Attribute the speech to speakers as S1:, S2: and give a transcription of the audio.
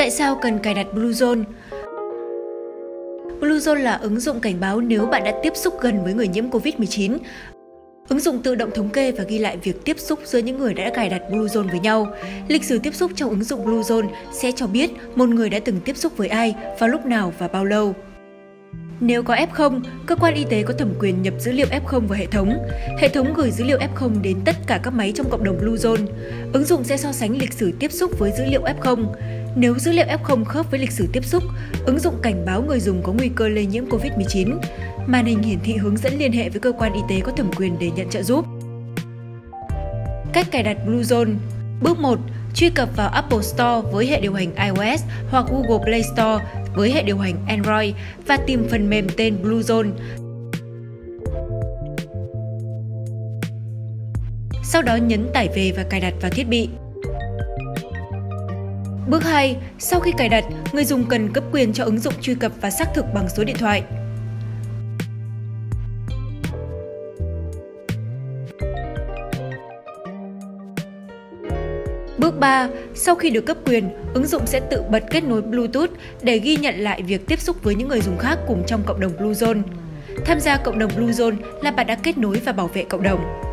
S1: Tại sao cần cài đặt Bluezone? Bluezone là ứng dụng cảnh báo nếu bạn đã tiếp xúc gần với người nhiễm Covid-19. Ứng dụng tự động thống kê và ghi lại việc tiếp xúc giữa những người đã cài đặt Bluezone với nhau. Lịch sử tiếp xúc trong ứng dụng Bluezone sẽ cho biết một người đã từng tiếp xúc với ai, vào lúc nào và bao lâu. Nếu có F0, cơ quan y tế có thẩm quyền nhập dữ liệu F0 vào hệ thống. Hệ thống gửi dữ liệu F0 đến tất cả các máy trong cộng đồng Bluezone. Ứng dụng sẽ so sánh lịch sử tiếp xúc với dữ liệu F0. Nếu dữ liệu F0 khớp với lịch sử tiếp xúc, ứng dụng cảnh báo người dùng có nguy cơ lây nhiễm Covid-19. Màn hình hiển thị hướng dẫn liên hệ với cơ quan y tế có thẩm quyền để nhận trợ giúp. Cách cài đặt Bluezone. Bước 1. Truy cập vào Apple Store với hệ điều hành iOS hoặc Google Play Store với hệ điều hành Android và tìm phần mềm tên Bluezone. Sau đó nhấn tải về và cài đặt vào thiết bị. Bước 2. Sau khi cài đặt, người dùng cần cấp quyền cho ứng dụng truy cập và xác thực bằng số điện thoại. Bước 3. Sau khi được cấp quyền, ứng dụng sẽ tự bật kết nối Bluetooth để ghi nhận lại việc tiếp xúc với những người dùng khác cùng trong cộng đồng Bluezone. Tham gia cộng đồng Bluezone là bạn đã kết nối và bảo vệ cộng đồng.